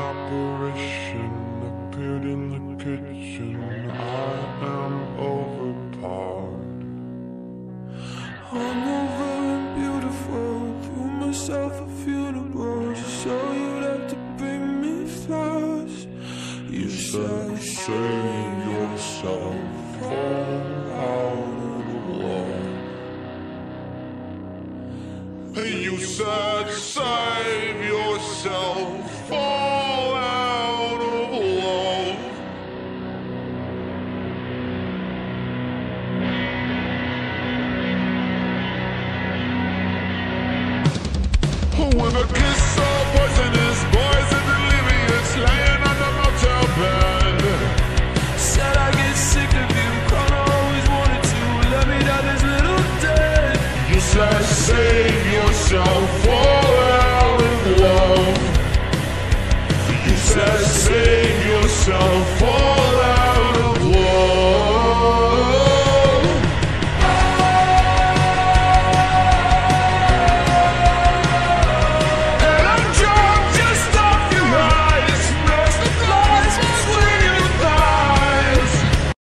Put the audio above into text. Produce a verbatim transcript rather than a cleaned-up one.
apparition appeared in the kitchen. I am overpowered. I'm over and beautiful, threw myself a funeral just so you'd have to bring me flowers. You said save yourself, fall out of love. You said save yourself, fall out of love. With a kiss so poisonous, poison delirious, laying on the motel bed. Said I get sick of you, cause I always wanted to let me down this little dead. You said save yourself, fall out of love. You said save yourself, fall